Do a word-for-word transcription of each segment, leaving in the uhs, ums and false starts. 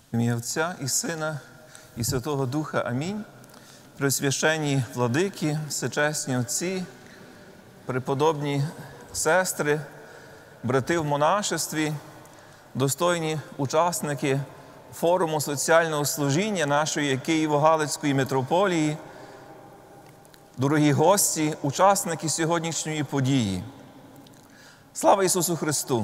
В ім'я Отця і Сина, і Святого Духа. Амінь. Пресвященні владики, всечесні отці, преподобні сестри, брати в монашестві, достойні учасники форуму соціального служіння нашої Києво-Галицької митрополії, дорогі гості, учасники сьогоднішньої події. Слава Ісусу Христу!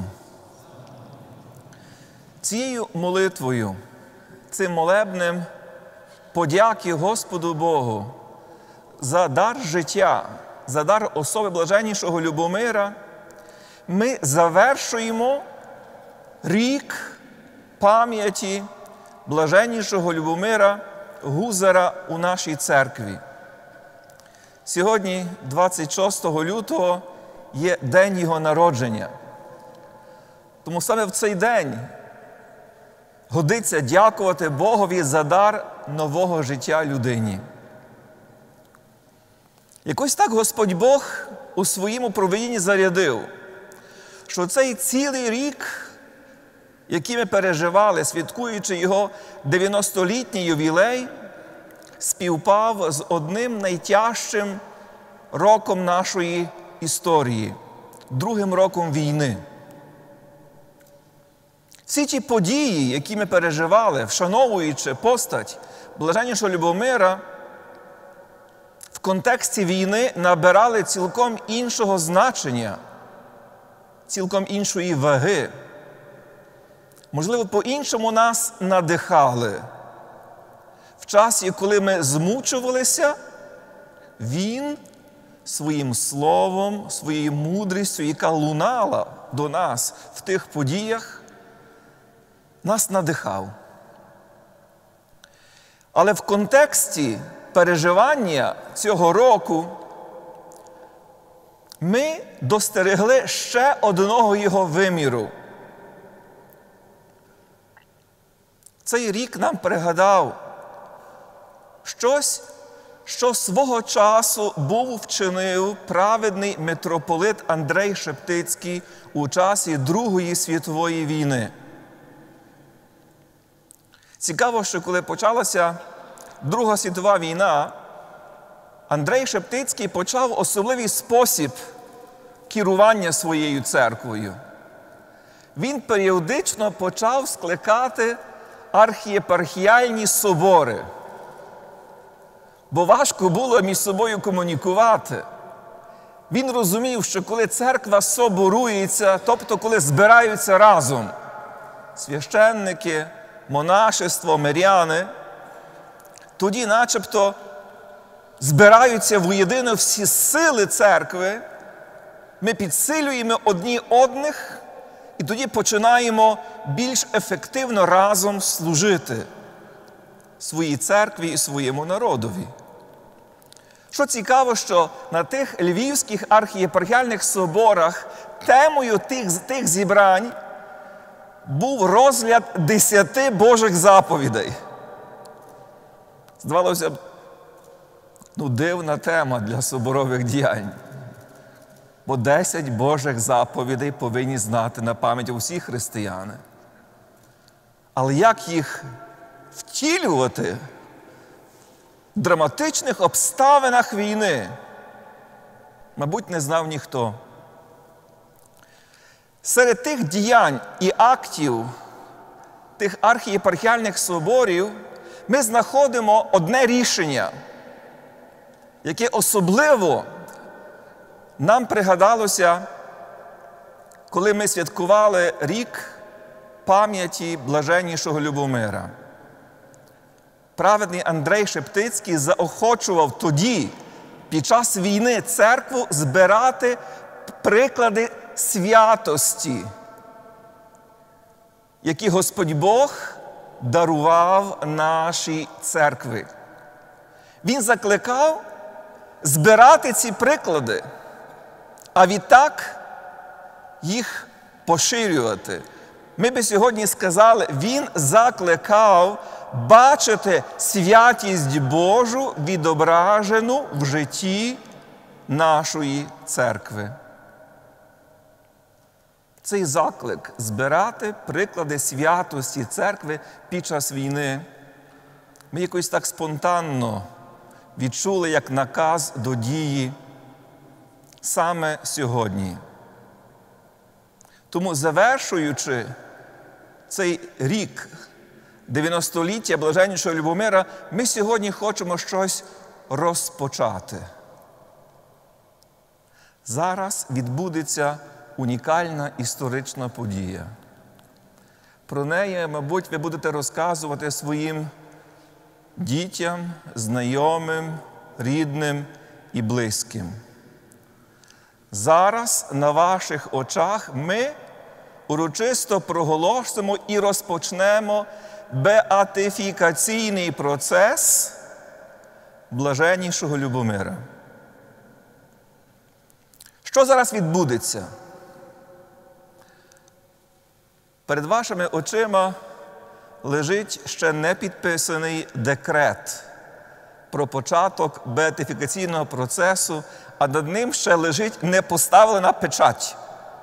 Цією молитвою, цим молебнем подяки Господу Богу за дар життя, за дар особи блаженнішого Любомира, ми завершуємо рік пам'яті блаженнішого Любомира Гузара у нашій церкві. Сьогодні, двадцять шостого лютого, є день його народження. Тому саме в цей день годиться дякувати Богові за дар нового життя людині. Якось так Господь Бог у своєму провидінні зарядив, що цей цілий рік, який ми переживали, святкуючи його дев'яностолітній ювілей, співпав з одним найтяжчим роком нашої історії – другим роком війни. Всі ті події, які ми переживали, вшановуючи постать блаженнішого Любомира, в контексті війни набирали цілком іншого значення, цілком іншої ваги. Можливо, по-іншому нас надихали. В часі, коли ми змучувалися, він своїм словом, своєю мудрістю, яка лунала до нас в тих подіях, нас надихав. Але в контексті переживання цього року ми достерегли ще одного його виміру. Цей рік нам пригадав щось, що свого часу був вчинив праведний митрополит Андрей Шептицький у часі Другої світової війни. Цікаво, що коли почалася Друга світова війна, Андрей Шептицький почав особливий спосіб керування своєю церквою. Він періодично почав скликати архієпархіальні собори, бо важко було між собою комунікувати. Він розумів, що коли церква соборується, тобто коли збираються разом священники, монашество, миряни, тоді начебто збираються воєдино всі сили церкви, ми підсилюємо одні одних, і тоді починаємо більш ефективно разом служити своїй церкві і своєму народові. Що цікаво, що на тих львівських архієпархіальних соборах темою тих, тих зібрань був розгляд десяти Божих заповідей. Здавалося б, ну, дивна тема для соборових діянь. Бо десять Божих заповідей повинні знати на пам'ять усі християни. Але як їх втілювати в драматичних обставинах війни, мабуть, не знав ніхто. Серед тих діянь і актів тих архієпархіальних соборів ми знаходимо одне рішення, яке особливо нам пригадалося, коли ми святкували рік пам'яті блаженнішого Любомира. Праведний Андрей Шептицький заохочував тоді, під час війни, церкву збирати приклади святості, які Господь Бог дарував нашій церкві. Він закликав збирати ці приклади, а відтак їх поширювати. Ми би сьогодні сказали, він закликав бачити святість Божу, відображену в житті нашої церкви. Цей заклик збирати приклади святості церкви під час війни ми якось так спонтанно відчули як наказ до дії саме сьогодні. Тому, завершуючи цей рік дев'яностоліття Блаженнішого Любомира, ми сьогодні хочемо щось розпочати. Зараз відбудеться унікальна історична подія. Про неї, мабуть, ви будете розказувати своїм дітям, знайомим, рідним і близьким. Зараз на ваших очах ми урочисто проголосимо і розпочнемо беатифікаційний процес Блаженнішого Любомира. Що зараз відбудеться? Перед вашими очима лежить ще не підписаний декрет про початок беатифікаційного процесу, а над ним ще лежить не поставлена печать.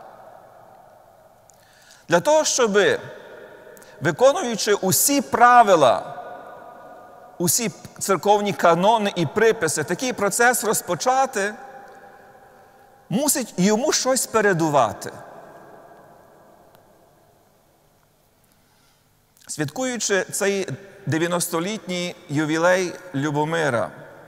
Для того, щоб, виконуючи усі правила, усі церковні канони і приписи, такий процес розпочати, мусить йому щось передувати. Святкуючи цей дев'яностолітній ювілей Любомира,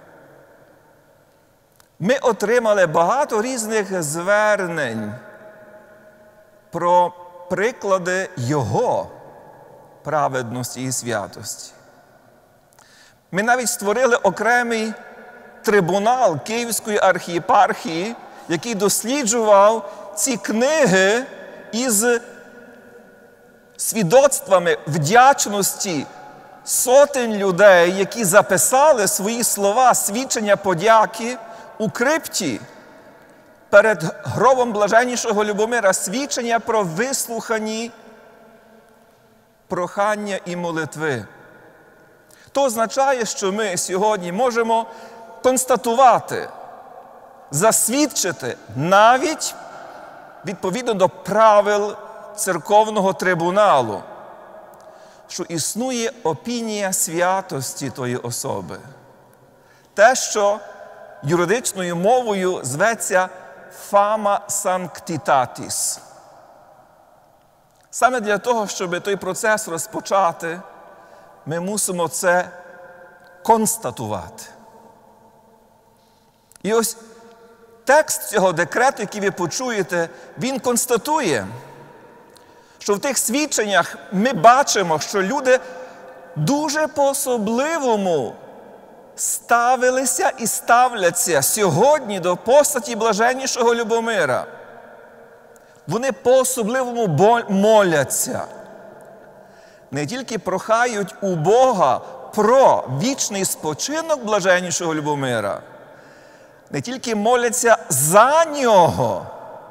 ми отримали багато різних звернень про приклади його праведності і святості. Ми навіть створили окремий трибунал Київської архієпархії, який досліджував ці книги із свідоцтвами вдячності сотень людей, які записали свої слова свідчення подяки у крипті перед гробом Блаженнішого Любомира, свідчення про вислухані прохання і молитви. То означає, що ми сьогодні можемо констатувати, засвідчити навіть відповідно до правил церковного трибуналу, що існує опінія святості тої особи. Те, що юридичною мовою зветься «fama sanctitatis». Саме для того, щоб той процес розпочати, ми мусимо це констатувати. І ось текст цього декрету, який ви почуєте, він констатує, що в тих свідченнях ми бачимо, що люди дуже по-особливому ставилися і ставляться сьогодні до постаті Блаженнішого Любомира. Вони по-особливому моляться. Не тільки прохають у Бога про вічний спочинок Блаженнішого Любомира, не тільки моляться за нього,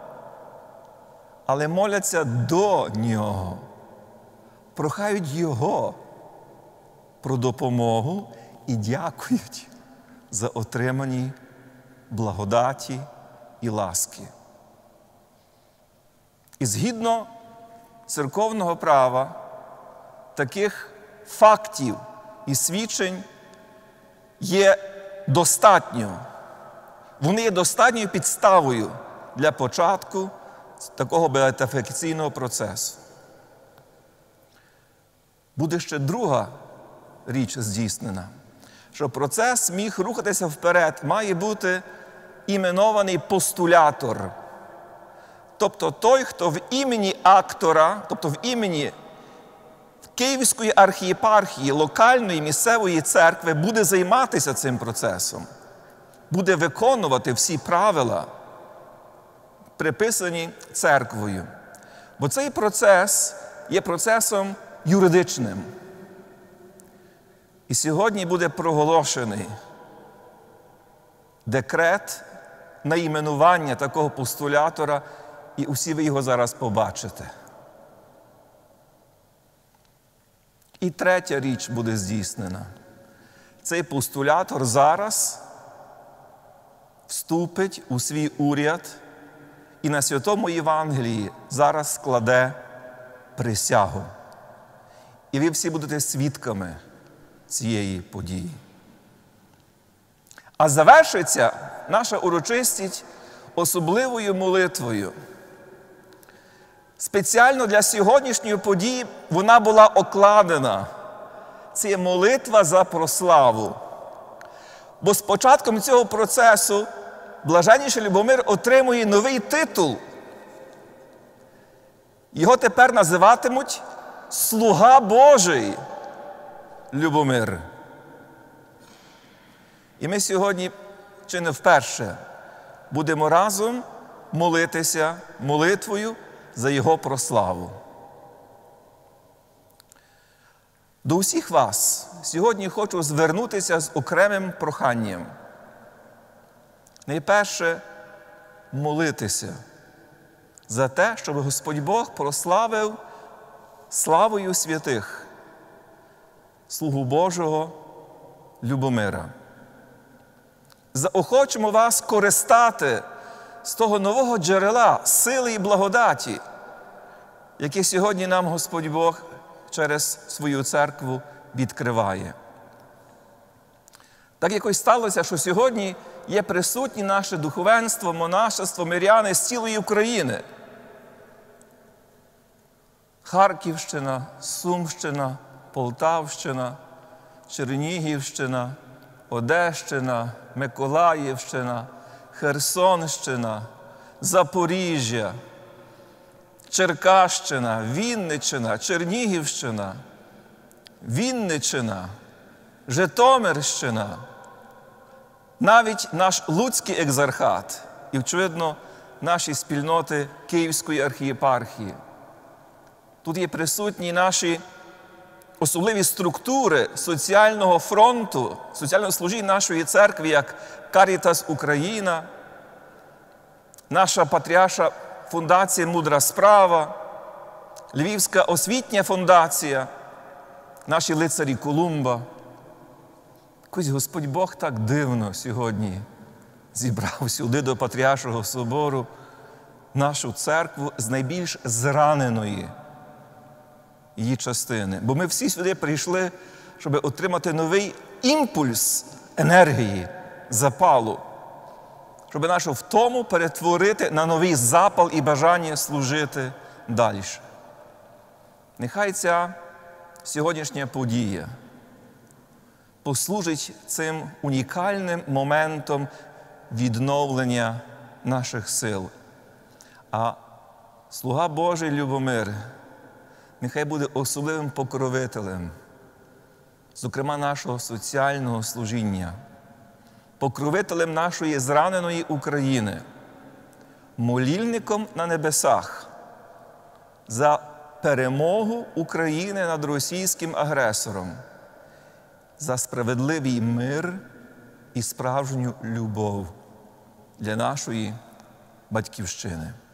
але моляться до нього. Прохають його про допомогу і дякують за отримані благодаті і ласки. І згідно церковного права, таких фактів і свідчень є достатньо. Вони є достатньою підставою для початку такого беатифікаційного процесу. Буде ще друга річ здійснена, що процес міг рухатися вперед, має бути іменований постулятор. Тобто той, хто в імені актора, тобто в імені Київської архієпархії, локальної місцевої церкви, буде займатися цим процесом, буде виконувати всі правила, приписані церквою. Бо цей процес є процесом юридичним. І сьогодні буде проголошений декрет найменування такого постулятора, і усі ви його зараз побачите. І третя річ буде здійснена. Цей постулятор зараз вступить у свій уряд і на Святому Євангелії зараз складе присягу. І ви всі будете свідками цієї події. А завершиться наша урочистість особливою молитвою. Спеціально для сьогоднішньої події вона була окладена. Це є молитва за прославу. Бо з початком цього процесу блаженніший Любомир отримує новий титул. Його тепер називатимуть «Слуга Божий Любомир». І ми сьогодні, чи не вперше, будемо разом молитися молитвою за його прославу. До усіх вас сьогодні хочу звернутися з окремим проханням. Найперше – молитися за те, щоб Господь Бог прославив славою святих слугу Божого Любомира. Заохочемо вас користати з того нового джерела сили і благодаті, яке сьогодні нам Господь Бог через свою церкву відкриває. Так якось сталося, що сьогодні є присутні наше духовенство, монашество, миряни з цілої України. Харківщина, Сумщина, Полтавщина, Чернігівщина, Одещина, Миколаївщина, Херсонщина, Запоріжжя, Черкащина, Вінниччина, Чернігівщина, Вінниччина, Житомирщина, навіть наш Луцький екзархат і, очевидно, наші спільноти Київської архієпархії. Тут є присутні наші особливі структури соціального фронту, соціального служіння нашої церкви, як Карітас Україна, наша патріарша фундація «Мудра справа», Львівська освітня фундація, наші лицарі Колумба. Якось Господь Бог так дивно сьогодні зібрав сюди до Патріаршого собору нашу церкву з найбільш зраненої її частини. Бо ми всі сюди прийшли, щоб отримати новий імпульс енергії, запалу, щоб нашу втому перетворити на новий запал і бажання служити далі. Нехай ця сьогоднішня подія послужить цим унікальним моментом відновлення наших сил. А слуга Божий Любомир нехай буде особливим покровителем, зокрема нашого соціального служіння, покровителем нашої зраненої України, молільником на небесах за перемогу України над російським агресором, за справедливий мир і справжню любов для нашої Батьківщини.